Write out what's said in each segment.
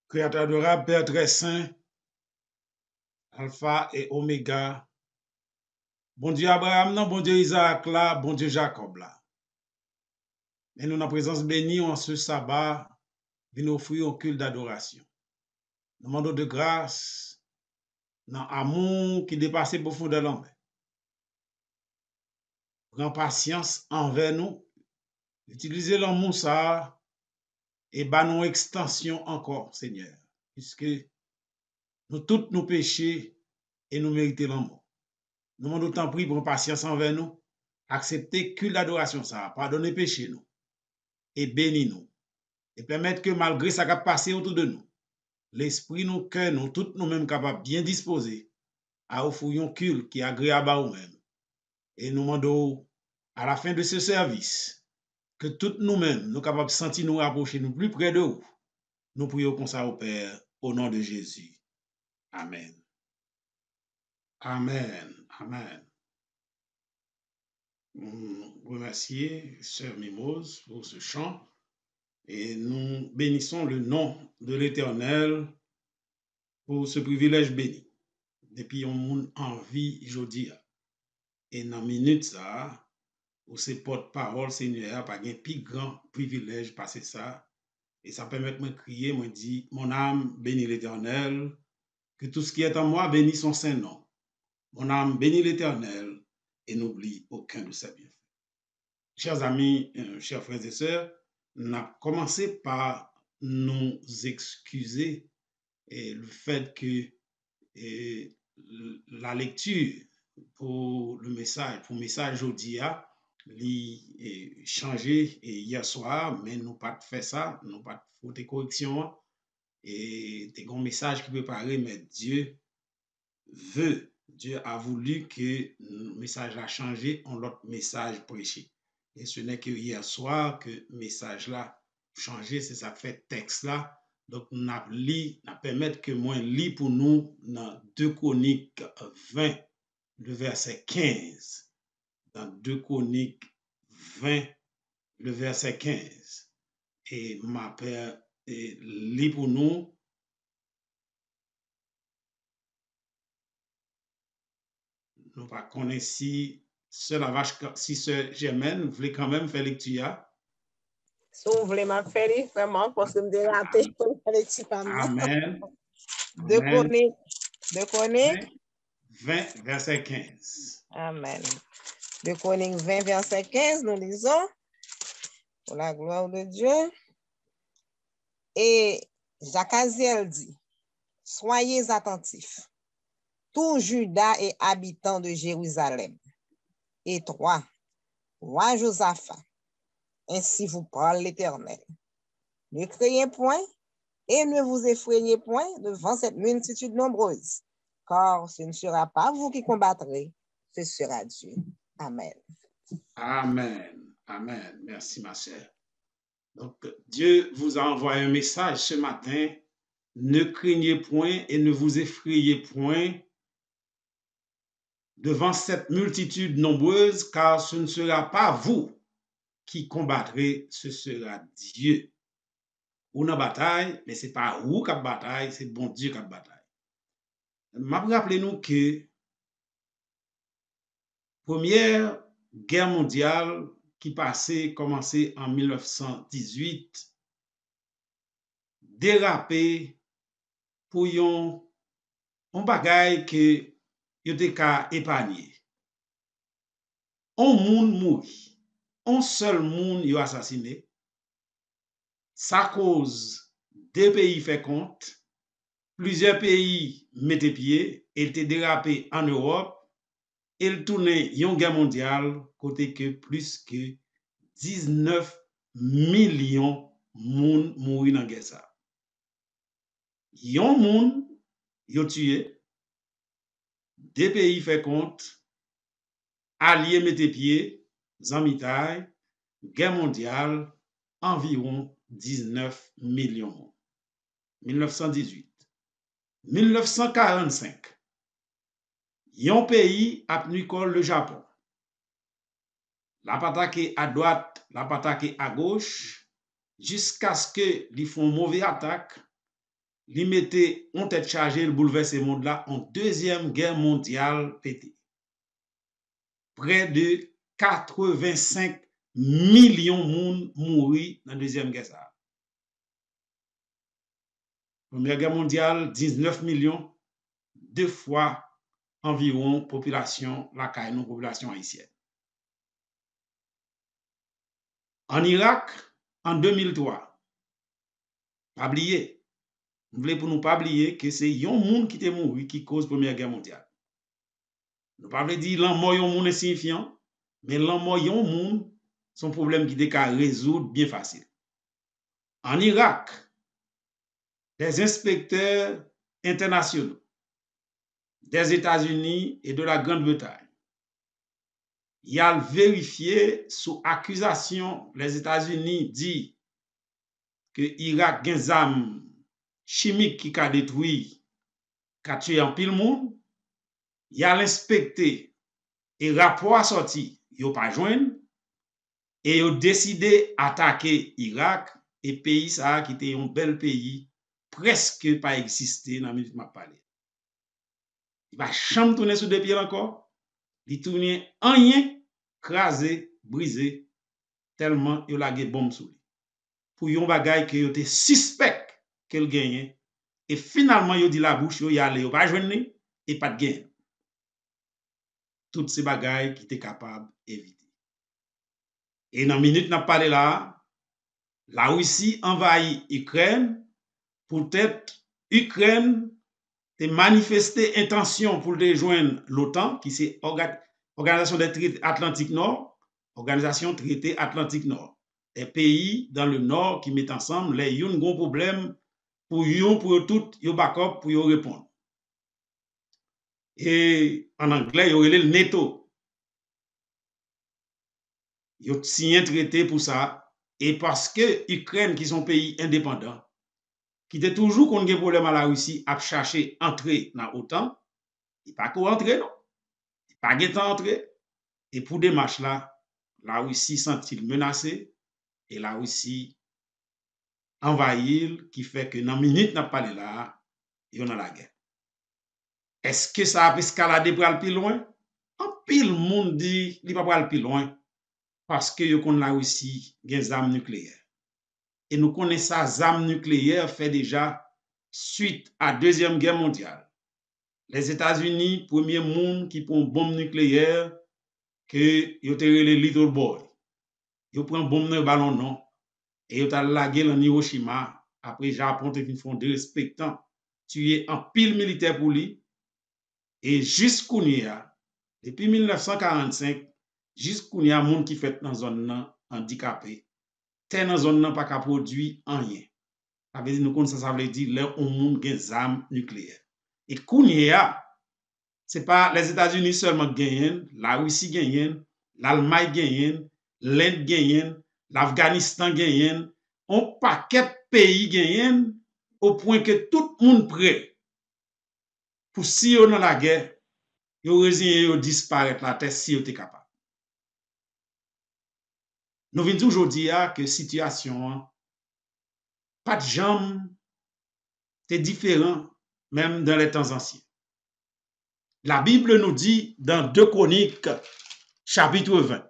Créateur adorable, Père très saint, Alpha et Oméga, bon Dieu Abraham, non, bon Dieu Isaac là, bon Dieu Jacob là. Et nous, en présence bénie en ce sabbat, nous offrir un culte d'adoration. Nous demandons de grâce, dans amour qui dépasse profondément l'homme. Prends patience envers nous, utilisez l'amour ça et bah nous extension encore, Seigneur, puisque nous tous nous péchés et nous méritons l'amour. Nous demandons tant pris pour patience envers nous, accepter culte d'adoration ça, pardonner péché nous et bénir nous et permettre que malgré ça qui a passé autour de nous, l'esprit nous, cœur nous, tous nous-mêmes capables bien disposés à offrir un culte qui est agréable à nous-mêmes. Et nous demandons à la fin de ce service que tous nous-mêmes nous capables de sentir nous rapprocher nous plus près de vous. Nous prions comme ça au Père au nom de Jésus. Amen. Amen. Amen. Nous remercions Sœur Mimose pour ce chant et nous bénissons le nom de l'Éternel pour ce privilège béni. Depuis on monde en vie aujourd'hui et dans minute ça ou c'est porte-parole Seigneur pas un plus grand privilège passer ça et ça permet de me crier moi dit mon âme bénit l'Éternel, que tout ce qui est en moi bénit son saint nom. Mon âme bénit l'Éternel et n'oublie aucun de ses bienfaits. Chers amis, chers frères et sœurs, on a commencé par nous excuser et le fait que la lecture pour le message aujourd'hui a changé hier soir, mais nous pas fait ça, nous pas fait des corrections et des grands messages qui préparé, mais Dieu a voulu que le message a changé en l'autre message prêché. Et ce n'est que hier soir que le message là changé, c'est ça fait texte là. Donc, nous avons permettre que moi lis pour nous dans 2 Chroniques 20, le verset 15. Dans 2 Chroniques 20, le verset 15. Et ma père lit pour nous. Nous ne connaissons si Sœur Germaine voulait quand même faire lecture. Si vous voulez m'en faire, vraiment, parce que je me dérape pour faire lecture. Amen. De Chroniques 20, verset 15. Amen. De Chroniques 20, verset 15, nous lisons, pour la gloire de Dieu. Et Jacaziel dit, soyez attentifs, tout Juda et habitants de Jérusalem. Et toi, roi Josaphat, ainsi vous parle l'Éternel. Ne craignez point et ne vous effrayez point devant cette multitude nombreuse, car ce ne sera pas vous qui combattrez, ce sera Dieu. Amen. Amen. Amen. Merci, ma sœur. Donc, Dieu vous a envoyé un message ce matin. Ne craignez point et ne vous effrayez point devant cette multitude nombreuse, car ce ne sera pas vous qui combattrez, ce sera Dieu. Ou dans bataille, mais ce n'est pas vous qui bataille, c'est bon Dieu qui bataille. Rappelez-nous que Première Guerre mondiale qui passait, commencé en 1918, dérapé pour un bagage que yo te ka épargner. Un monde mouri, un seul monde yo assassiné. Ça cause deux pays fait compte, plusieurs pays mettaient pied, il te dérapé en Europe, il tournait une guerre mondiale côté que plus que 19 millions moun mouri dans guerre ça. Yon moun yo tué, deux pays fait compte, alliés mettaient pied, zanmitay, guerre mondiale, environ 19 millions. 1918. 1945. Yon pays a tenu col le Japon. La attaqué à droite, la attaqué à gauche, jusqu'à ce que li font mauvais attaque, li mette on tête chargée, le bouleverse le monde là en deuxième guerre mondiale pété. Près de 85 millions de monde mouri dans la deuxième guerre ça. Première guerre mondiale, 19 millions, 2 fois environ population la caille, non population haïtienne. En Irak, en 2003, pas oublier, vous voulez pour nous pas oublier que c'est yon monde qui était mouru qui cause première guerre mondiale. Nous pas dire l'an mort yon monde insignifiant, mais l'an mort yon monde son problème qui était qu'à résoudre bien facile. En Irak, des inspecteurs internationaux des États-Unis et de la Grande-Bretagne, y a vérifié sous accusation les États-Unis dit que Irak gen zam chimique qui a détruit, qui a tué en pile monde, y a l'inspecté et rapport sorti, yo pas joindre et yo décidé attaquer Irak et pays ça qui était un bel pays presque pas existé dans minute m'a parlé. Il va chambre tourner sur deux pieds encore, il tourne rien, crasé, brisé tellement il a une bombe sous lui. Pour yon bagay que yo te suspect qu'elle gagne et finalement yo dit la bouche yo y aller yo pas joindre et pas de gain. Toutes ces bagailles qui étaient capables d'éviter. Et dans minute n'a parlé là, la Russie envahit Ukraine, peut-être Ukraine te manifesté intention pour rejoindre l'OTAN, qui c'est Organisation des traités Atlantique Nord, Organisation traité Atlantique Nord. Les pays dans le Nord qui mettent ensemble, les yon gon problème pour tout, yo backup pour yo répondre. Et en anglais, yo relè le NATO. Yo signé un traité pour ça. Et parce que Ukraine, qui sont pays indépendants, qui était toujours qu'on a un problème à la Russie, a cherché entrer dans l'OTAN, il pas qu'à entrer, non. Il pas qu'à entrer. Et pour des matchs là, la Russie sent-il menacée et la Russie envahit, qui fait que dans une minute n'a pas là, il y a la guerre. Est-ce que ça a escaladé pour aller plus loin? En pile monde dit il va pas aller plus loin parce que yo connaît la Russie des armes nucléaires. Et nous connaissons ça, armes nucléaires fait déjà suite à la Deuxième Guerre mondiale. Les États-Unis, premier monde qui prend une bombe nucléaire, que yo te relé Little Boy. Yo prend bombe dans ballon non et yo ta lagué en Hiroshima. Après Japon te fin fondé respectant tué en pile militaire pour lui. Et jusqu'où y a depuis 1945 jusqu'où y a monde qui fait dans zone nan handicapé. T'es dans zone nan pas ka produit rien. Ça veut dire nous connaissons ça veut dire là on monde gen armes nucléaires. Et kounya c'est pas les États-Unis seulement gagnent, la Russie gagne, l'Allemagne gagne, l'Inde gagne, l'Afghanistan gagne, un paquet de pays gagne au point que tout le monde prêt pour si on dans la guerre, yo résigné yo disparaître la terre si yo était capable. Nous venons aujourd'hui à que situation pas de jambes c'est différent même dans les temps anciens. La Bible nous dit dans 2 Chroniques chapitre 20.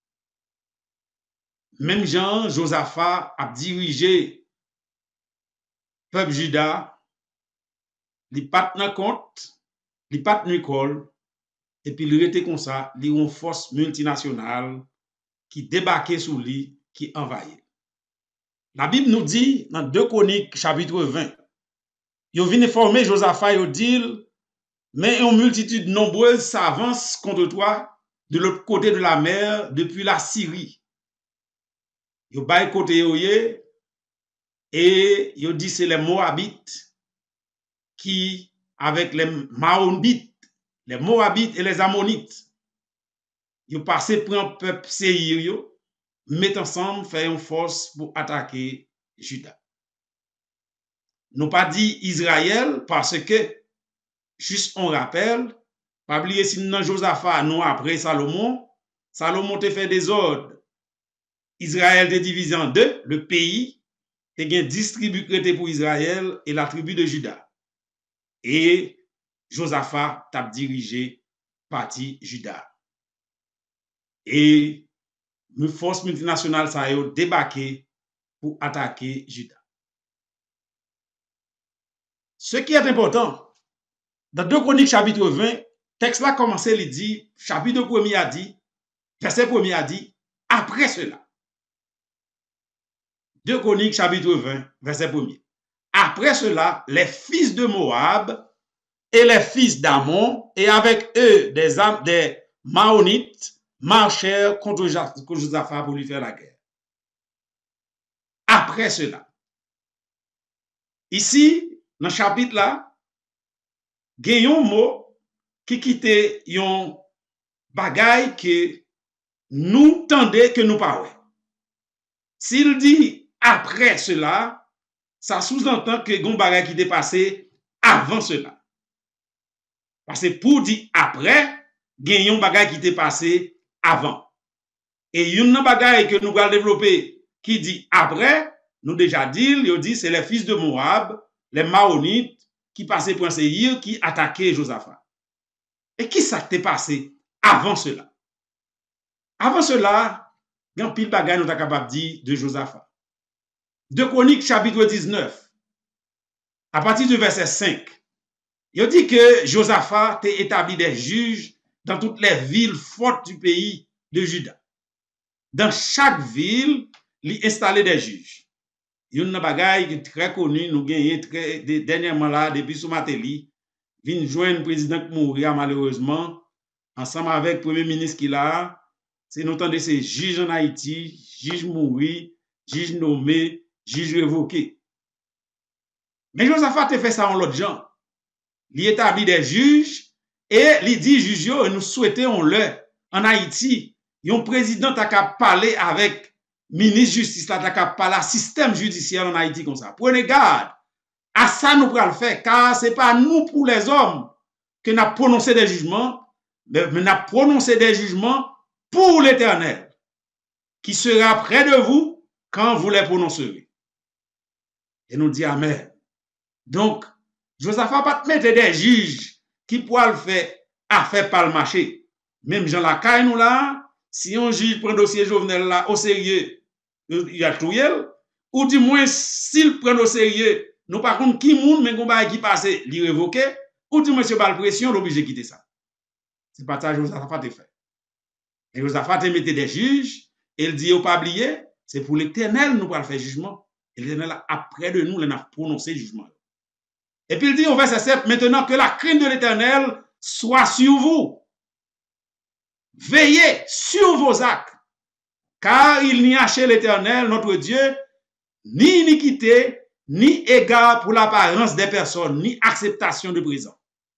Même Jean, Josaphat a dirigé peuple Juda, li pat nan compte, li pat nan école, et puis il était comme ça, li une force multinationale qui débarquait sous lui, qui envahit. La Bible nous dit dans 2 Chroniques chapitre 20, yo vient informer Josaphat, yo dit, mais une multitude nombreuse s'avance contre toi de l'autre côté de la mer depuis la Syrie. Yo bay côté yo ye, et yo dit c'est les Moabites qui avec les Maonites, les Moabites et les Ammonites, yo passé pour un peuple Seir yo, met ensemble faire une force pour attaquer Juda. Nous pas dit Israël parce que juste on rappelle, pas oublier si dans Josaphat non après Salomon te fait des ordres. Israël est divisé en deux, le pays te gen 10 tribus créées pour Israël et la tribu de Juda. Et Josaphat t'a dirigé parti Juda. Et une force multinationale ça a débarqué pour attaquer Juda. Ce qui est important, dans 2 Chroniques chapitre 20, texte là commencé, il dit, chapitre 1er a dit, verset 1er a dit, après cela. 2 Chroniques chapitre 20, verset 1er. Après cela, les fils de Moab et les fils d'Ammon, et avec eux des Maonites, marchèrent contre Josaphat pour lui faire la guerre. Après cela. Ici, dans le chapitre là, il y a un mot qui quitte un bagay que nous tendez que nous parlons. S'il dit après cela, ça sous-entend que un bagay qui est passé avant cela. Parce que pour dire après, il y a un bagay qui est passé avant. Et il y a un bagay que nous allons développer qui dit après, nous déjà dit, c'est les fils de Moab, les Maonites, qui passaient pour un Seir, qui attaquaient Josaphat. Et qui ça t'est passé avant cela? Avant cela, il y a un pile bagay nous sommes capables de dire de Josaphat. 2 Chroniques chapitre 19, à partir du verset 5, il dit que Josaphat a établi des juges dans toutes les villes fortes du pays de Juda. Dans chaque ville, il installé des juges. Il y a un bagay qui est très connu, nous gagnons dernièrement là, depuis ce matin, vient joindre le président qui mourir malheureusement, ensemble avec le premier ministre qui là, c'est nous de ces juges en Haïti, juges mourir, juges nommés, juges révoqués. Mais Josaphat a fait ça en l'autre genre. Il établit des juges et il dit juges, nous souhaitons leur en Haïti, un président qui a parlé avec ministre justice là, qui a parlé système judiciaire en Haïti comme ça. Prenez garde à ça nous pourrons le faire, car ce n'est pas nous pour les hommes que nous avons prononcé des jugements, mais nous avons prononcé des jugements pour l'Éternel, qui sera près de vous quand vous les prononcerez. Et nous dit Amen. Donc, Josaphat pas mettre des juges qui pourraient le faire affaire par le marché. Même Jean Lacaille nous là, si un juge prend dossier Jovenel là au sérieux, il a tout ou du moins s'il prend au sérieux, nous par contre qui moun mais combat qui passe, li révoqué, ou du monsieur bal pression, l'obligé quitter ça. C'est pas ça Josaphat a fait. Et Josaphat a mis des juges, et il dit, pas oublier, c'est pour l'Éternel nous pour faire jugement. Et l'Éternel après de nous, il a prononcé jugement. Et puis il dit au verset 7, maintenant que la crainte de l'Éternel soit sur vous. Veillez sur vos actes, car il n'y a chez l'Éternel, notre Dieu, ni iniquité, ni égard pour l'apparence des personnes, ni acceptation de présent.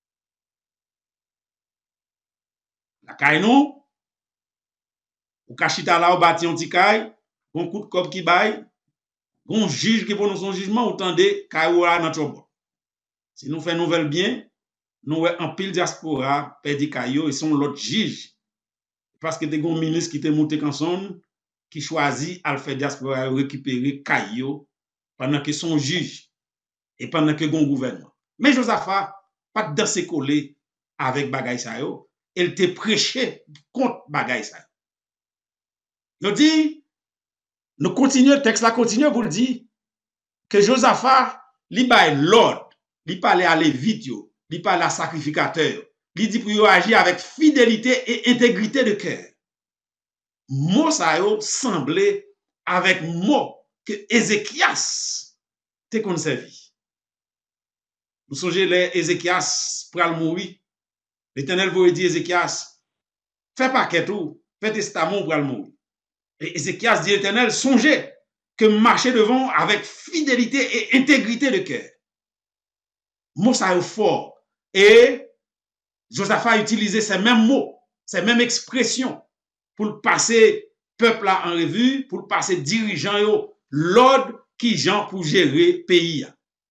La caille ou kachita là, ou bâti un petit caille, un coup de cop qui baille, un juge qui prononce son jugement, ou tendez, caille ou là, notre bon. Si nous faisons nouvelle bien, nous en pile diaspora, perdu caillou, et sont l'autre juge. Parce que des gros ministres qui te monté quand son, qui choisit à le faire diaspora récupérer caillou pendant que son juge et pendant que gon gouvernement. Mais Josaphat, pas de danser collé avec bagay sa yo, elle te prêché contre bagay sa yo. Il dit, nous continuons, le texte là continue pour le dire, que Josaphat, li bay l'ordre, li parle à Lévite, li parle à sacrificateur, li dit pour agir avec fidélité et intégrité de cœur. Mot ça yo semblait avec mot que Ézéchias te conservé. Vous songez les Ézéchias pral mourir. L'Éternel vous dit Ézéchias, fais paquet tout, fais testament pral mourir. Et Ézéchias dit l'Éternel, songez que marcher devant avec fidélité et intégrité de cœur. Mot ça yo fort. Et Josaphat a utilisé ces mêmes mots, ces mêmes expressions pour le passer peuple là en revue, pour le passer dirigeant l'ordre qui Jean pour gérer pays.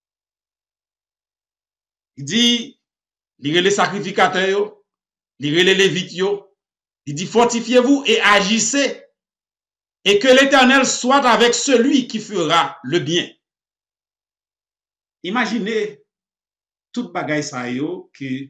Il dit, il les sacrificateurs, il les lévites, il dit fortifiez-vous et agissez et que l'Éternel soit avec celui qui fera le bien. Imaginez toute bagaille ça yo que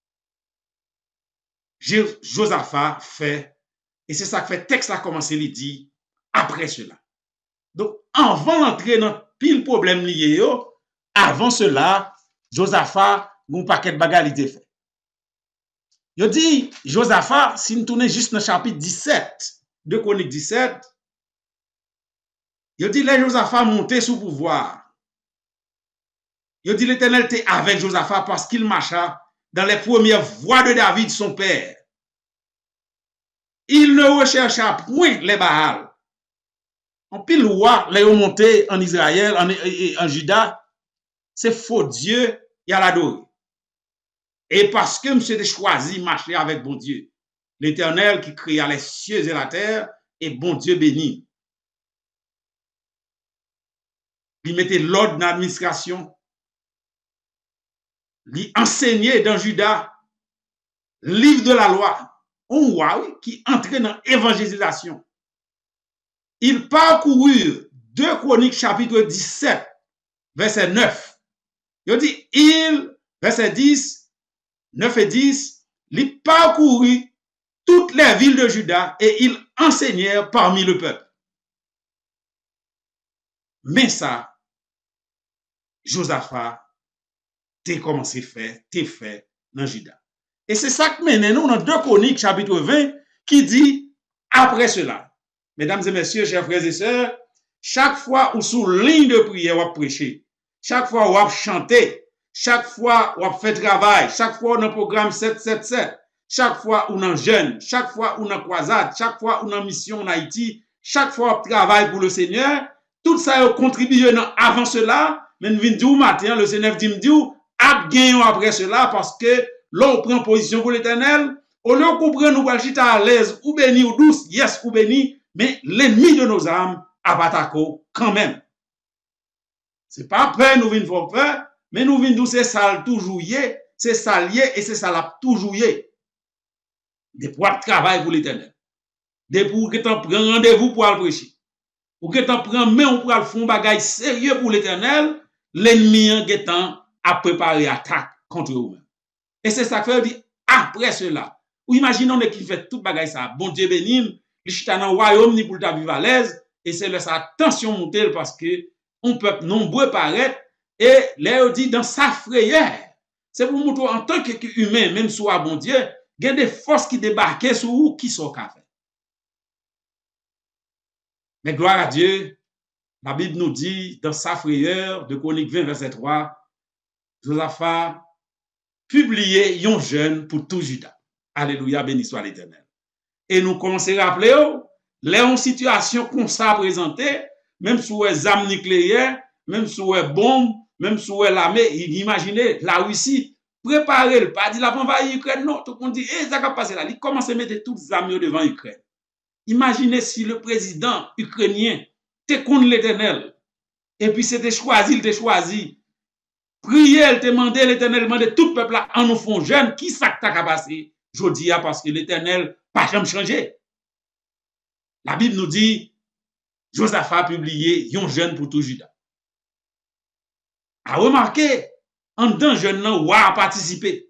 Josaphat fait, et c'est ça que fait texte a commencé il dit après cela. Donc avant d'entrer dans pile problème lié yo, avant cela, Josaphat un paquet de bagaille il fait. Yo dit Josaphat, si nous tournons juste dans le chapitre 17 de Chronique 17, yo dit les Josaphat monté sous pouvoir. Yo dit l'Éternel était avec Josaphat parce qu'il marcha dans les premières voies de David, son père. Il ne rechercha point les Baals. En pile roi, les monté en Israël, en Juda, c'est faux Dieu, il a l'adoré. Et parce que monsieur a choisi marcher avec bon Dieu, l'Éternel qui créa les cieux et la terre, et bon Dieu béni. Il mettait l'ordre dans l'administration, il enseignait dans Juda, livre de la loi, un roi qui entrait dans l'évangélisation. Il parcourut 2 Chroniques chapitre 17, verset 9. Il dit, verset 10, 9 et 10, il parcourut toutes les villes de Juda et il enseignait parmi le peuple. Mais ça, Josaphat, t'es commencé faire, t'es fait dans Juda. Et c'est ça que mène nous dans 2 Chroniques chapitre 20 qui dit après cela. Mesdames et messieurs, chers frères et sœurs, chaque fois où sous ligne de prière on prêcher, chaque fois on chanter, chaque fois on fait travail, chaque fois on a programme 777, chaque fois on a jeûne, chaque fois on a croisade, chaque fois on a mission en Haïti, chaque fois on travaille pour le Seigneur, tout ça a contribué avant cela, mais nous venons du matin, le Seigneur dit a gagné après cela parce que l'on prend position pour l'Éternel, au lieu qu'on prenne nous à à l'aise ou béni ou douce, yes ou béni, mais l'ennemi de nos âmes a batako quand même. C'est pas peur, nous venons faire peur, mais nous venons c'est ça toujours yé, c'est ça lié et c'est ça la toujours yé. Des pour travail pour l'Éternel. Des pour que t'en prends rendez-vous pour aller prêcher. Ou que t'en prends main pour aller faire un bagage sérieux pour l'Éternel, l'ennemi en guettant a préparé attaque contre eux. Et c'est ça que fait dit après cela. Ou imaginons qui fait tout bagage ça, bon Dieu béni, il chita dans le royaume ni pour ta vivre à l'aise et c'est là sa tension monter parce que on peuple nombreux paraître et là dit dans sa frayeur. C'est pour montrer en tant qu'humain même soit bon Dieu, il y a des forces qui débarquent sur vous qui sont café. Mais gloire à Dieu, la Bible nous dit dans sa frayeur de Chronique 20 verset 3, Josaphat publié un jeûne pour tout Juda. Alléluia, béni soit l'Éternel. Et nous commençons à rappeler, les en situation comme ça présentée, même sous les armes nucléaires, même sous les bombes, même sous l'armée, imaginez la Russie, préparez, pas dire la bombe va Ukraine, non, tout le monde dit, ça va passer là, il commence à mettre toutes les armes devant Ukraine. Imaginez si le président ukrainien était contre l'Éternel, et puis c'était choisi, il était choisi. Prier, elle te demandé, l'Éternel demandé, tout le peuple là, en nous font jeune, qui ça t'a passé? Je dis, parce que l'Éternel pas jamais changé. La Bible nous dit, Josaphat a publié un jeûne pour tout Juda. A remarqué, en dedans jeûne nan, roi a participé.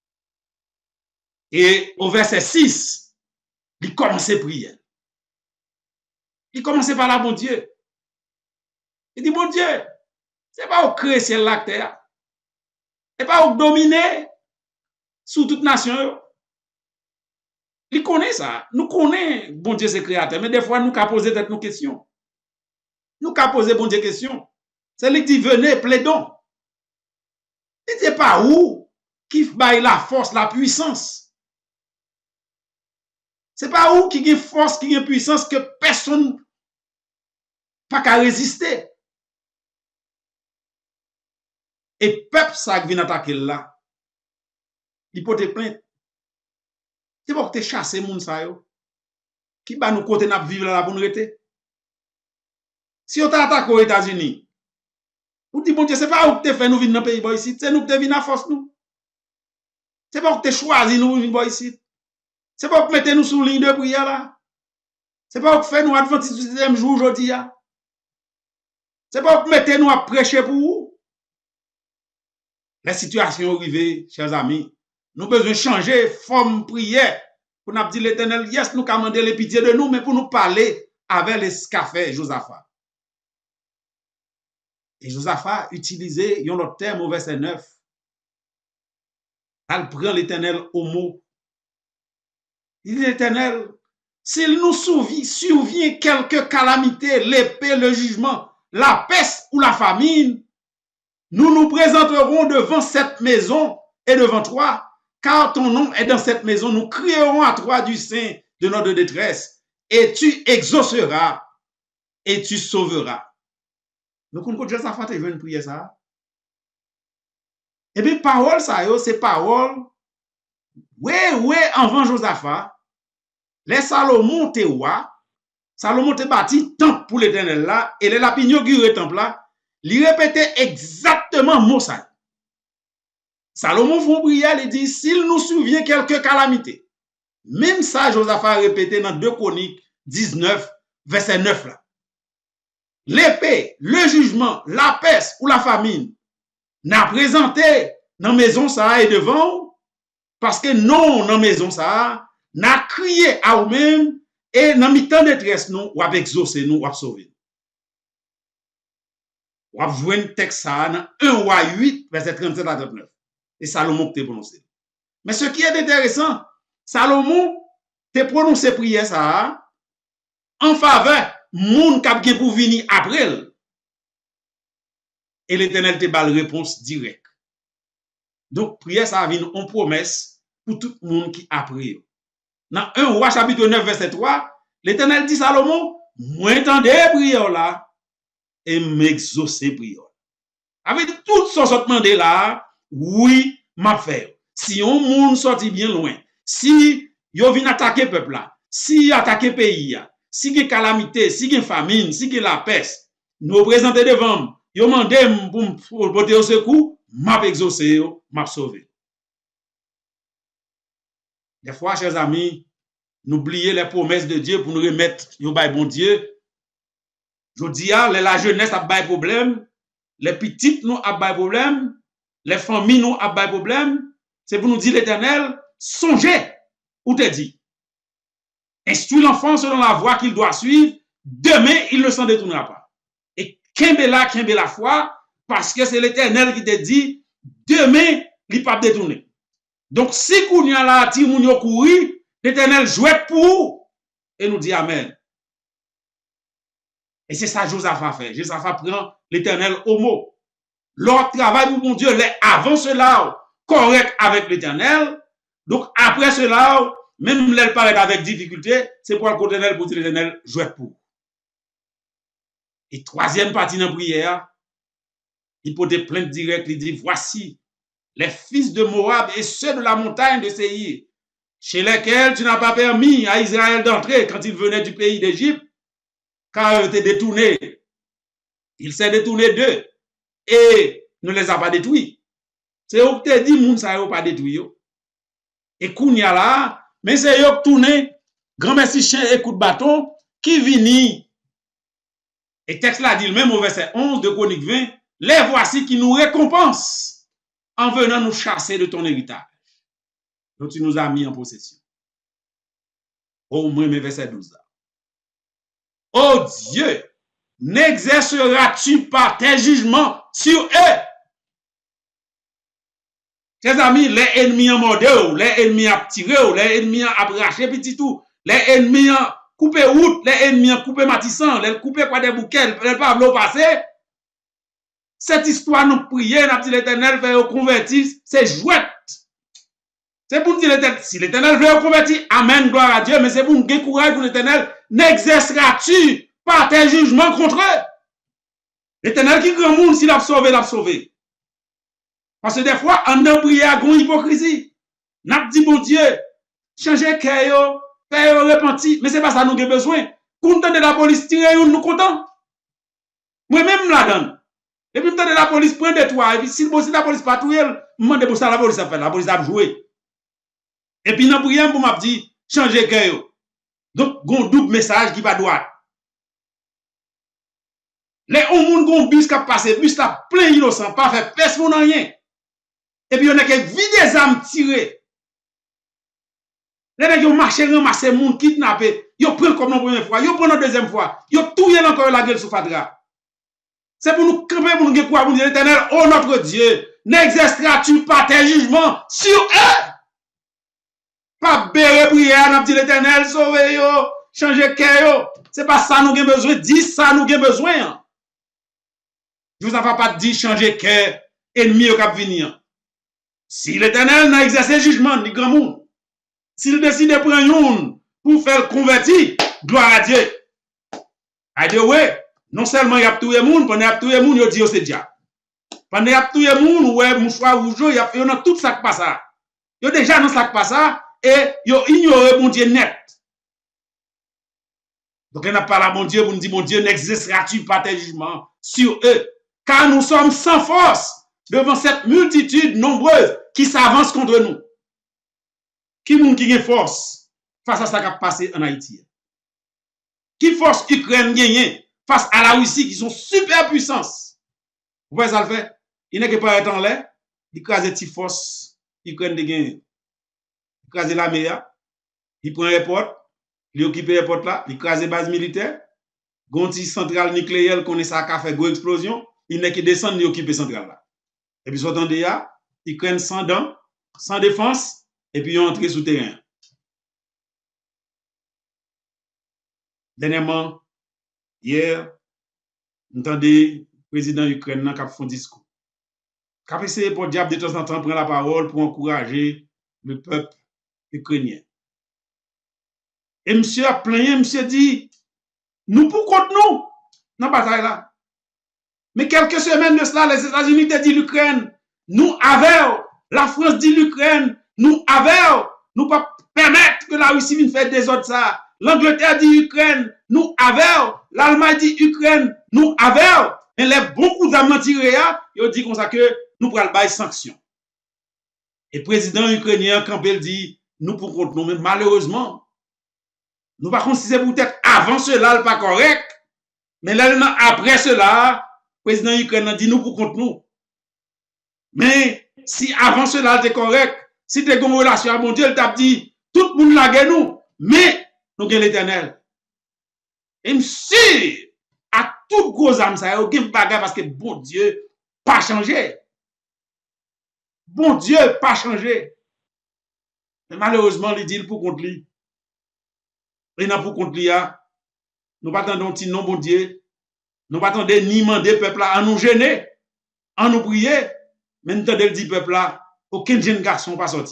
Et au verset 6, il commence à prier. Il commence par là, bon Dieu. Il dit, bon Dieu, c'est pas au créer ciel la terre. C'est pas au dominer sous toute nation. Il connaît ça. Nous connaissons, bon Dieu, c'est créateur. Mais des fois, nous avons posé nos questions. Nous avons posé, bon Dieu, questions. C'est lui qui dit, venez, plaidons. Il dit pas où qui baille la force, la puissance. C'est pas où qui a force, qui a puissance que personne pas qu'à résister. Et peuple ça qui vient attaquer là, il peut te plaindre. C'est pour que tu chasses les gens ça yo. Qui va nous côté n'a vivre là pour nous rester. Si on t'attaque aux États-Unis, ou dit bon Dieu, c'est pas où que tu fait nous venir dans le pays ici, c'est nous qui venir à force nous. C'est pas que tu choisi nous venir ici. C'est pas que mettre nous sous ligne de prière là. C'est pas pour faire nous adventistes du 6e jour aujourd'hui. C'est pas pour mettre nous à prêcher pour vous. La situation arrivée, chers amis, nous avons besoin de changer forme prière. Pour nous dire l'Éternel, yes, nous commander les pitiés de nous, mais pour nous parler avec les cafés Josaphat. Et Josaphat utilisait un autre terme au verset 9. Elle prend l'Éternel au mot. Il dit l'Éternel, s'il nous survient quelque calamité, l'épée, le jugement, la peste ou la famine, nous nous présenterons devant cette maison et devant toi, car ton nom est dans cette maison. Nous crierons à toi du sein de notre détresse, et tu exauceras et tu sauveras. Donc, on peut Josaphat et veut prier ça. Et bien, parole, ça, c'est parole. Ouais, avant Josaphat, les Salomon te roi, Salomon te bâti temple pour l'Éternel là, et les lapins inauguré temple là, il répétait exactement mot ça. Salomon font prière, il dit, s'il nous souvient quelque calamité. Même ça, Josaphat a répété dans 2 Chroniques 19, verset 9 là. L'épée, le jugement, la peste ou la famine n'a présenté dans la maison ça et devant, parce que non, dans la maison ça, n'a crié à nous-mêmes et dans mi-temps de détresse nous, ou exaucer nous, ou sauver. Ou jouer un texte ça dans 1 Roi 8, verset 37 à 39. Et Salomon t'a prononcé. Mais ce qui est intéressant, Salomon t'a prononcé prière ça en faveur moun k'ap gen pour venir après elle. Et l'Éternel te bal réponse directe. Donc prière ça vient en promesse pour tout le monde qui après. Dans 1 Roi chapitre 9 verset 3, l'Éternel dit Salomon, moi entendez prière là et m'exaucer prière. Avec tout ce que demandé là, oui, m'a fait. Si on monde sorti bien loin, si yo vient attaquer peuple là, si attaquer pays là, si il y a calamité, si il y a famine, si il y a la peste, nous présenter devant, yo mandé pour porter au secours, m'a exaucé, m'a sauvé. Des fois, chers amis, n'oubliez les promesses de Dieu pour nous remettre au bail bon Dieu. Je dis, la jeunesse a bail problème, les petites nous a bail problème, les familles nous a bail problème. C'est pour nous dire l'Éternel, songez, ou te dit. Instruis l'enfant selon la voie qu'il doit suivre, demain il ne s'en détournera pas. Et qu'embe la foi, parce que c'est l'Éternel qui te dit, demain il ne va pas détourner. Donc si kounya la ti moun yo kouri, l'Éternel jouette pour vous, et nous dit Amen. Et c'est ça que Josaphat fait. Josaphat prend l'Éternel au mot. Leur travail pour mon Dieu, les avant cela, correct avec l'Éternel. Donc après cela, même l'elle paraît avec difficulté, c'est pour l'Éternel pour dire l'Éternel jouette pour. Et troisième partie de la prière, il peut des plaintes directes, il dit, voici les fils de Moab et ceux de la montagne de Séir, chez lesquels tu n'as pas permis à Israël d'entrer quand il venait du pays d'Égypte, car il était détourné. Il s'est détourné d'eux et ne les a pas détruits. C'est eux qui te dit, moun sa yo pas détruit. Et kounya là, mais c'est eux qui tourné, grand merci chien et coup de bâton, qui vini. Et texte là dit même au verset 11 de Chronique 20, les voici qui nous récompensent en venant nous chasser de ton héritage, dont tu nous as mis en possession. Au moins, mes verset 12 là. Oh Dieu, n'exerceras-tu pas tes jugements sur eux? Chers amis, les ennemis en mordé, les ennemis à tirer, les ennemis à bracher petit tout, les ennemis à couper route, les ennemis à couper matissant, les couper quoi des bouquets, les pavlots passé. Cette histoire, nous prions, nous dit l'Éternel veut convertir, c'est jouette. C'est pour nous dire l'Éternel, si l'Éternel veut convertir, amen, gloire à Dieu, mais c'est pour nous donner courage pour l'Éternel, n'exerceras-tu pas tes jugements contre eux? L'Éternel qui grand monde, s'il a sauvé, l'a sauvé. Parce que des fois, en a prié à grande hypocrisie. N'a dit, bon Dieu, changez cœur, faire repentir, mais c'est pas ça nous avons besoin. Content de la police, tirer nous content. Moi-même, la donne. Et puis, de la police prend de toi. Et puis, si la police patrouille, je demande pour ça la police a fait. La police a joué. Et puis, dans prière, pour m'a dit, changer cœur. Donc, gon double message qui va droit. Les gens gon bus qui a passé, bus là plein innocent, pas fait personne rien. Et puis on a que vide des armes tirées. Les gens marché ramasser moun kidnappé, yo prend comme la première fois, yo prend la deuxième fois, yo touye encore la gueule sous Fadra. C'est pour nous camper pour nous quoi pour dire l'Éternel, oh notre Dieu, n'exerceras-tu pas tes jugements sur eux? Pas bérer prière, n'a dit l'Éternel, sauver yo, changer cœur yo. C'est pas ça nous avons besoin, dis ça nous avons besoin. Je vous avais pas dit changer cœur, ennemi au cap venir. Si l'Éternel n'a exercé jugement, ni grand monde, s'il décide de prendre une pour faire convertir, gloire à Dieu. À Dieu, ouais, non seulement il y a tout le monde, pendant il y a tout le monde, il dit c'est déjà. Pendant il y a tout le monde, ouais, mouchoir rouge, il y a dans tout ça qui passe ça. Il y a déjà dans ça qui passe ça, et il ignore mon Dieu net. Donc, il n'a pas là, mon Dieu, pour nous dire, mon Dieu, n'exerceras-tu pas tes jugements sur eux? Car nous sommes sans force devant cette multitude nombreuse qui s'avance contre nous. Qui moun qui a force face à ce qui a passé en Haïti? Qui force Ukraine gagner face à la Russie qui sont super puissance? Vous voyez ça le fait? Il n'est que pas être en l'air, il crase des petites forces, Ukraine de gagner. Il crase la mer, il prend les portes, il occupe les portes là, il crase les bases militaires, gonti centrale nucléaire connaît ça qui a fait gros explosion, il n'est que descendre, il occupe centrale là. Et puis, sortant de là, ils prennent sans dents, sans défense, et puis ils entrent sous terrain. Dernièrement, hier, entendez le président ukrainien qui a fait un discours. Qui a essayé pour diable de temps en temps prendre la parole pour encourager le peuple ukrainien. Et monsieur a plaigné, monsieur dit, nous pour contre nous, dans la bataille là. Mais quelques semaines de cela, les États-Unis ont dit l'Ukraine, nous avons, la France dit l'Ukraine, nous avons, nous ne pouvons pas permettre que la Russie vienne faire des autres ça. L'Angleterre dit Ukraine, nous avons, l'Allemagne dit Ukraine, nous avons. Et les beaucoup d'amants tirés, ils dit comme ça que nous prenons des sanctions. Et le président ukrainien, quand il dit, nous pour contre nous, mais malheureusement, nous ne considérons pas peut-être avant cela, pas correct, mais là, après cela, le président ukrainien dit nous pour contre nous. Mais si avant cela, c'était correct, si tu as une relation à mon Dieu, il t'a dit, tout le monde l'a gagné nous, mais nous avons l'Éternel. Et monsieur, à tout gros âme, ça a aucun bagage parce que bon Dieu pas changé. Bon Dieu pas changé. Mais malheureusement, il dit pour contre lui. Et non pour contre lui, nous pas attendons petit non, bon Dieu. Nous pas attendons ni demander peuple à nous gêner, à nous prier. Mais nous attendons dit peuple là, aucun jeune garçon pas sorti.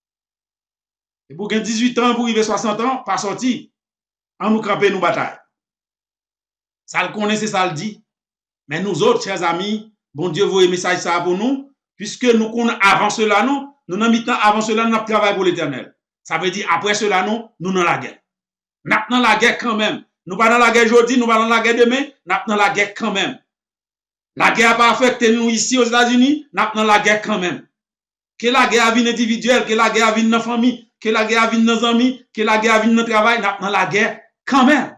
Et pour 18 ans, pour arriver 60 ans, pas sorti. En nous camper, nous bataille. Ça le connaît, c'est ça le dit. Mais nous autres, chers amis, bon Dieu, vous message ça pour nous, puisque nous connaissons avant cela, nous n'avons pas avant cela, nous travaillons pour l'Éternel. Ça veut dire, après cela, nous dans la guerre. Nous dans la guerre quand même. Nous pas dans la guerre aujourd'hui, nous pas dans la guerre demain, nous dans la guerre quand même. La guerre n'a pas affecté nous ici aux États-Unis, nous dans la guerre quand même. Que la guerre vienne individuelle, que la guerre vienne dans la famille, que la guerre vienne dans les amis, que la guerre vienne dans le travail, nous dans la guerre quand même.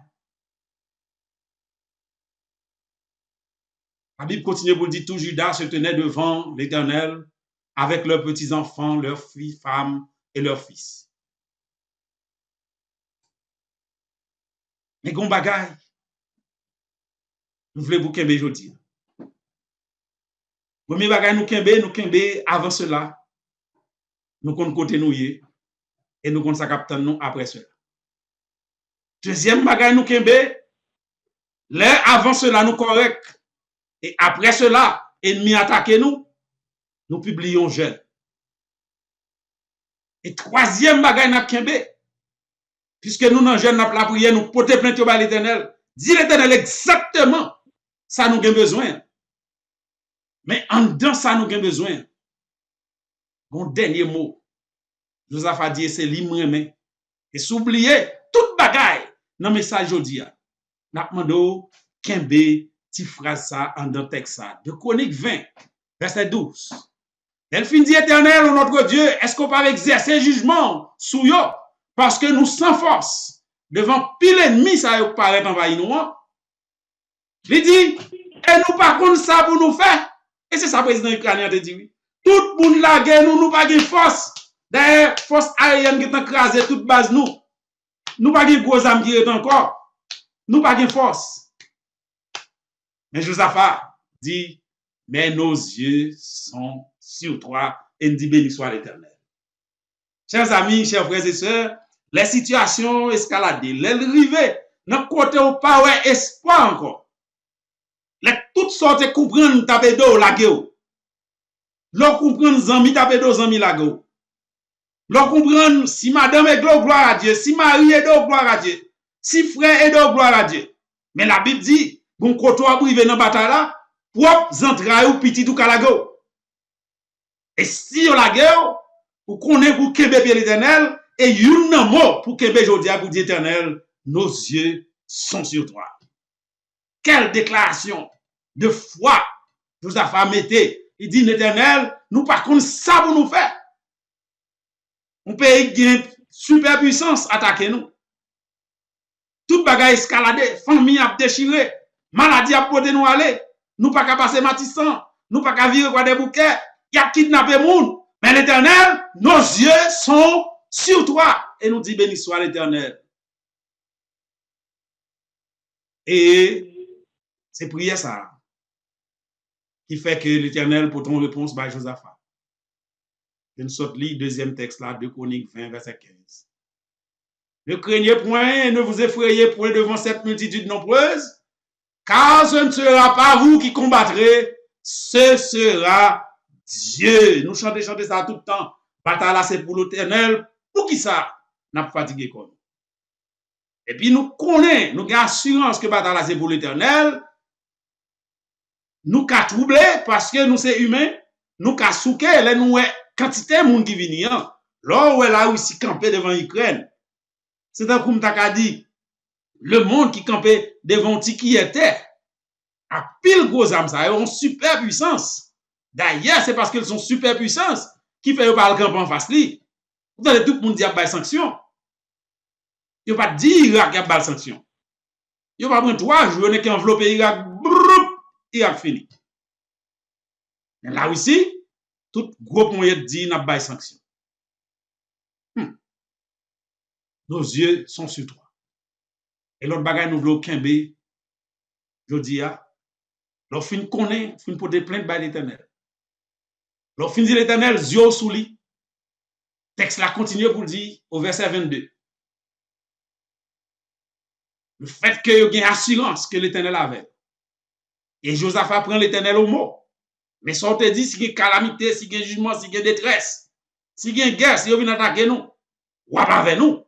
La Bible continue pour dire tout Judas se tenait devant l'Éternel avec leurs petits-enfants, leurs filles, femmes et leurs fils. Mais gon bagay, nous voulons vous kembe aujourd'hui. Premier bagay nous kembe avant cela. Nous comptons côté nous et nous comptons ça captain nous après cela. Deuxième bagay nous kembe, là avant cela nous correct. Et après cela, ennemi attaque nous, nous publions jeune. Et troisième bagay n'a kembe, puisque nous dans jeune n'a la prière, nous porter plainte à l'Éternel. Dis l'Éternel exactement ça nous avons besoin. Mais en dedans ça nous avons besoin. Mon dernier mot, Joseph a dit c'est l'imreme. Et s'oublier toute bagaille dans le message aujourd'hui. N'a demandé kembe ti phrase ça en dans texte ça. De Chronique 20, verset 12. Elle fin dit Éternel, notre Dieu, est-ce qu'on peut exercer jugement sous yo? Parce que nous sans force, devant pile ennemi, ça y paraît envahi nous. Il dit, et nous pas contre ça pour nous faire. Et c'est ça, président ukrainien te dit, oui. Tout le monde la guerre, nous pas de force. D'ailleurs, force aérienne qui est écrasée toute base nous. Nous pas de gros armes qui est encore. Nous pas de force. Mais Josaphat dit, mais nos yeux sont sur toi et nous dit béni soit l'Éternel. Chers amis, chers frères et sœurs, les situations escaladées, les rivées, notre côté ou pas ouais espoir encore. Les toutes sortes de comprendre taper d'eau la gueule. L'on comprendre zami taper d'eau zami la gueule. L'on comprendre si madame est gloire à Dieu, si mari est d'eau gloire à Dieu, si frère est d'eau gloire à Dieu. Mais la Bible dit, bon côté ou privé dans bataille là, propres entrailles ou petit ou calago. Et si on la guerre, pour qu'on ait pour Québec l'Éternel, et une mot pour Québec aujourd'hui pour dire éternel, nos yeux sont sur toi. Quelle déclaration de foi Josaphat mettait. Il dit l'éternel, nous par contre ça pour nous faire. On peut gagner super puissance attaquer nous. Tout bagage escaladé, famille a déchiré, maladie a porté nous aller. Nous pas qu'à passer matissant, nous pas qu'à vivre quoi des bouquets, il y a kidnappé monde. Mais l'éternel, nos yeux sont sur toi. Et nous dit béni soit l'éternel. Et c'est prière ça qui fait que l'éternel pour ton réponse par Josaphat. Une sorte lit deuxième texte là, 2 Chroniques 20, verset 15. Ne craignez point, ne vous effrayez point devant cette multitude nombreuse, car ce ne sera pas vous qui combattrez, ce sera Dieu. Nous chantons ça tout le temps. Bataille là, c'est pour l'éternel. Pour qui ça? N'a pas fatigué comme. Et puis nous connaissons, nous avons assurance que bataille là, c'est pour l'éternel. Nous avons troublé parce que nous sommes humains. Nous avons souqué, là, nous avons quantité de monde qui vient. Là où elle a aussi campé devant l'Ukraine. C'est un comme t'as dit. Le monde qui campait devant qui était. A pile gros âmes, ça, ils ont super puissance. D'ailleurs, c'est parce qu'ils sont super puissance qui fait pas le camp en face li. Vous allez tout le monde dire qu'il y a sanction. Il n'y a pas dit Irak qui a pas de sanction. Il n'y a pas pris 3 jours qui enveloppé Irak, Irak fini. Mais là aussi, tout gros moyen dit n'a pas de sanction. Nos yeux sont sur toi. Et l'autre bagaille nous voulons kembe, je dis, l'on fin connaît, fin pour des plaintes par l'éternel. L'on fin dit l'éternel, yeux sous lui. Texte là continue pour dire au verset 22. Le fait que y a une assurance que l'éternel avait. Et Josaphat prend l'éternel au mot. Mais ça te dit si il y a calamité, si il y a jugement, si il y a détresse, si il y a guerre, si il vient attaquer nous, ou pas avec nous.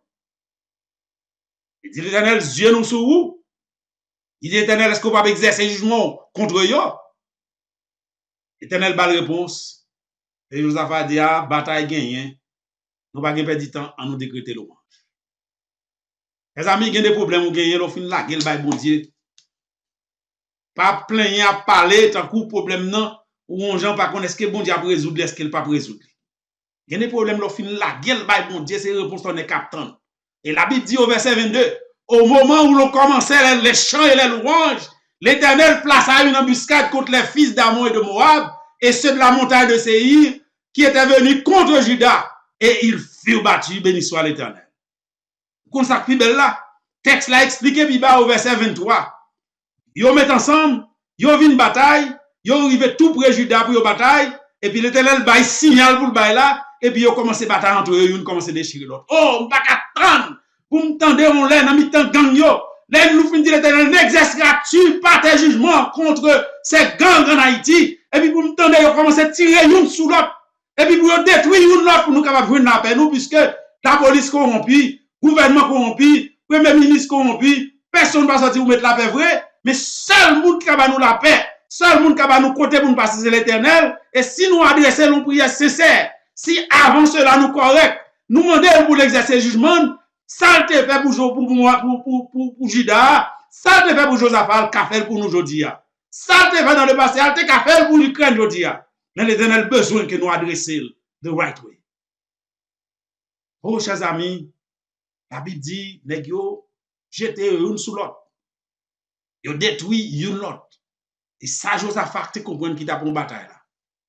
Il dit l'éternel, Dieu nous sur vous. Il dit l'éternel, est-ce qu'on va exercer jugement contre eux? L'éternel bat la réponse. Et Josaphat dit, ah, bataille gagnée. Nous pas perdre du temps à nous décréter l'eau. Les amis, il y a des problèmes ou gagner, l'on fin la gueule, by bon Dieu. Pas plein à parler, tant coup problème non, ou on gens pas connaissent que bon Dieu a résoudre, est-ce qu'il pas résoudre. Il y a des problèmes, l'on fin la gueule, by bon Dieu, c'est réponse on est captain. Et la Bible dit au verset 22, au moment où l'on commençait les chants et les louanges, l'Éternel plaça une embuscade contre les fils d'Ammon et de Moab, et ceux de la montagne de Séhir, qui étaient venus contre Juda, et ils furent battus, béni soit l'Éternel. Comme ça, plus belle là, texte là expliqué, puis bas au verset 23. Ils mettent ensemble, ils ont vu une bataille, ils ont arrivé tout près Juda pour une bataille, et puis l'Éternel baille signal pour le bail là, et puis ils ont commencé à bataille entre eux, ils ont commencé à déchirer l'autre. Oh, on va pas attendre, pour me tendre, on l'air dans mi-temps gang yo. Là, nous finissons l'Éternel, n'exercera-tu pas tes jugements contre ces gangs en Haïti, et puis pour me tendre, ils ont commencé à tirer une sous l'autre, et puis pour détruire une l'autre pour nous capables de la paix, nous, puisque la police corrompue, gouvernement corrompu, premier ministre corrompu, personne ne va sortir pour mettre la paix vraie, mais seul monde qui va nous la paix, seul monde qui va nous côté pour nous passer c'est l'Éternel, et si nous adressons nos prières sincères, si avant cela nous correct, nous demandons pour l'exercer jugement, ça te fait pour Juda, ça te fait pour Josaphat, qu'a fait pour nous aujourd'hui. Ça te fait dans le passé, ça te fait pour l'Ukraine aujourd'hui. Mais l'Éternel a besoin que nous adressions the right way. Oh, chers amis, la Bible dit, nèg yo, jeté une sous l'autre. Ils ont détruit une l'autre. Et ça, Josaphat, tu comprends qui t'a pour une bataille là.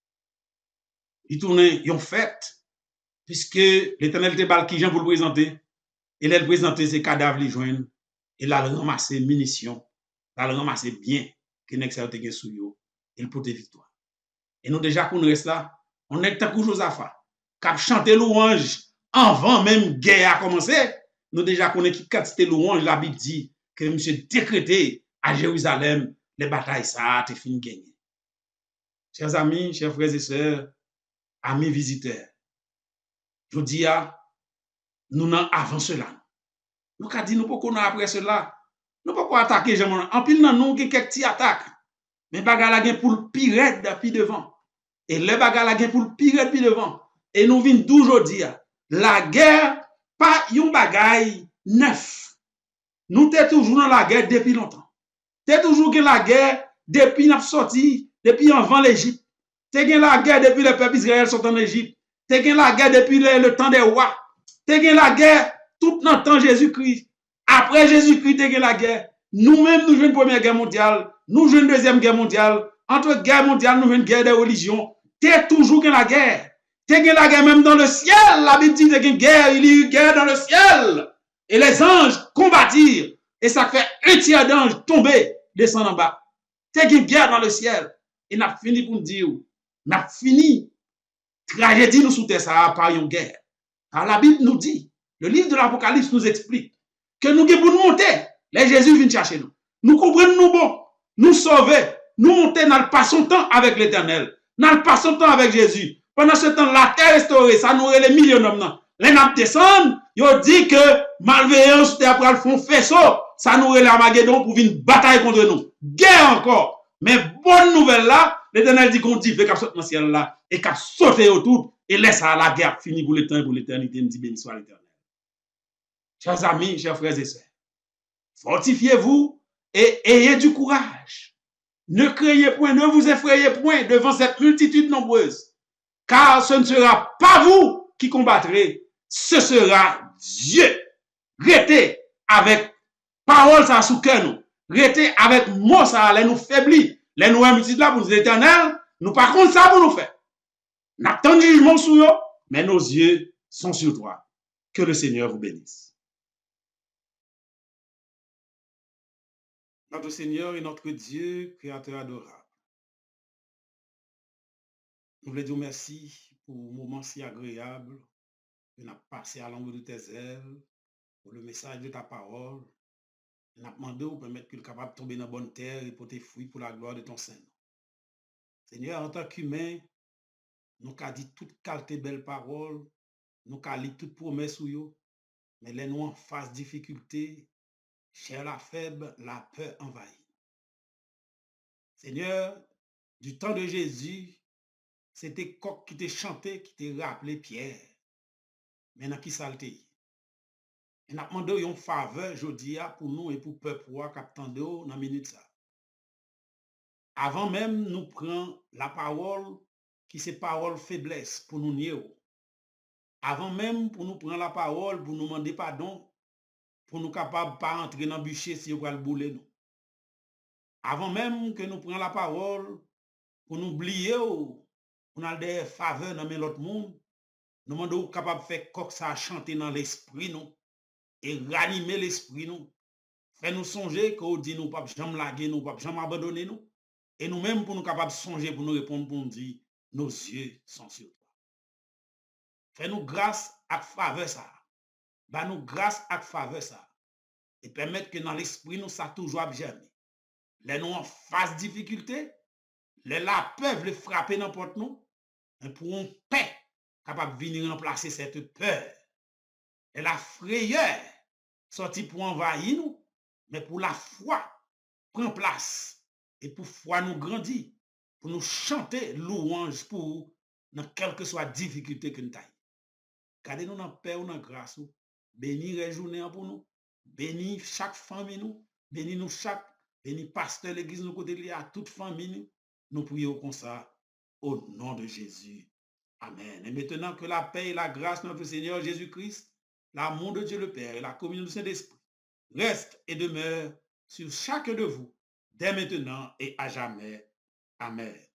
Ils tournent, ils ont fait, puisque l'Éternel te balle qui Jean pour le présenter. Et là, le présenter ses cadavres, les joindre. Et là, le ramasser munitions. Là, le ramasser bien. Que n'est-ce pas te sous yo. Et le porter victoire. Et nous, déjà, qu'on reste là, on est tant que Josaphat, qui a chanté louange avant même guerre a commencé. Nous, déjà, qu'on est qui quantité louange, la Bible dit que monsieur décrété à Jérusalem, les batailles, ça a été fini gagné. Chers amis, chers frères et sœurs, amis visiteurs, je dis à nous n'en avant cela. Nous avons dit, nous ne pouvons pas après cela. Nous ne pouvons pas attaquer les gens. En pile, nous avons quelques petites attaques. Mais bagarre la pour le pire depuis devant. Et le bagarre la pour le pire depuis devant. Et nous venons d'aujourd'hui. La guerre, pas une bagaille neuf. Nous sommes toujours dans la guerre depuis longtemps. C'est toujours que la guerre depuis notre sortie, depuis avant l'Égypte. C'est que la guerre depuis le peuple Israël sont en Égypte. C'est que la guerre depuis le temps des rois. C'est que la guerre tout notre temps Jésus-Christ. Après Jésus-Christ, c'est que la guerre. Nous-mêmes, nous jouons une première guerre mondiale. Nous jouons une deuxième guerre mondiale. Entre guerre mondiale, nous jouons une guerre des religions. C'est toujours que la guerre. C'est que la guerre même dans le ciel. La Bible dit qu'il y a une guerre, il y a eu une guerre dans le ciel. Et les anges combattirent. Et ça fait un tiers d'anges tomber, descendre en bas. C'est une guerre dans le ciel. Et n'a fini pour nous dire, n'a fini tragédie nous sous terre ça par une guerre. Alors la Bible nous dit, le livre de l'Apocalypse nous explique que nous devons nous monter. Les Jésus vient chercher nous. Nous comprenons nous bon, nous sauver, nous monter dans le passons temps avec l'Éternel, dans le passons temps avec Jésus. Pendant ce temps, la terre restaurée, ça nous est les millions d'hommes. Les nappes descendent, ils disent que malveillance après le fond faisceau, ça nous est l'Armageddon pour une bataille contre nous. Guerre encore. Mais bonne nouvelle là, l'Éternel dit qu'on dit qu'il saute dans le ciel là et qu'il saute autour et laisse la guerre finie pour le temps et pour l'éternité. Il dit béni soit l'Éternel. Chers amis, chers frères et sœurs, fortifiez-vous et ayez du courage. Ne craignez point, ne vous effrayez point devant cette multitude nombreuse, car ce ne sera pas vous qui combattrez, ce sera Dieu. Restez avec parole ça sous cœur nous. Restez avec mots ça, les nous faiblis, les nous multitudes là pour l'Éternel, nous par contre ça pour nous faire. N'attendons jugement sur eux, mais nos yeux sont sur toi. Que le Seigneur vous bénisse. Notre Seigneur et notre Dieu, Créateur adorable. Nous voulons dire merci pour le moment si agréable que nous avons passé à l'ombre de tes ailes, pour le message de ta parole. Nous avons demandé de permettre que nous soyons capables de tomber dans la bonne terre et porter fruit pour la gloire de ton Saint. Seigneur, en tant qu'humain, nous avons dit toute qualité belle parole, nous avons dit toute promesse sur eux, mais les nous en face difficulté, cher la faible, la peur envahit. Seigneur, du temps de Jésus, c'était coq qui t'a chanté, qui t'a rappelé Pierre. Maintenant, qui salté? Et nous avons demandé une faveur, je dis, pour nous et pour le peuple qui attendent dans la minute ça. Avant même, nous prenons la parole qui c'est parole faiblesse pour nous nier. Avant même, pour nous prendre la parole, pour nous demander pardon, pour nous capables de pas entrer dans le bûcher si on va le bouler nous. Avant même que nous prenions la parole, pour nous oublier, pour nous avoir des faveurs dans l'autre monde, nous demandons capable de faire comme ça chanter dans l'esprit nous et ranimer l'esprit nous. Fait nous songer qu'on dit nous pas jamais laguer nous, pas jamais abandonner nous. Et nous-mêmes pour nous capables de songer, pour nous répondre, pour nous dire, nos yeux sont sur toi. Fais-nous grâce à faveur ça. Bah nous grâce à faveur ça. Et permettre que dans l'esprit nous ça toujours jamais. Les nous en face difficulté, les la peuvent les frapper n'importe nous, mais pour une paix capable de venir remplacer cette peur. Et la frayeur sorti pour envahir nous, mais pour la foi prend place. Et pour foi nous grandir, pour nous chanter louange pour dans quelle que soit difficulté que nous avons. Gardez-nous dans paix ou dans grâce. Bénis les journées pour nous. Bénis chaque famille nous. Bénis nous chaque. Bénis pasteur l'église nous côté lié à toute famille. Nous prions comme ça au nom de Jésus. Amen. Et maintenant que la paix et la grâce de notre Seigneur Jésus-Christ, l'amour de Dieu le Père et la communion du Saint-Esprit reste et demeure sur chacun de vous, dès maintenant et à jamais. Amen.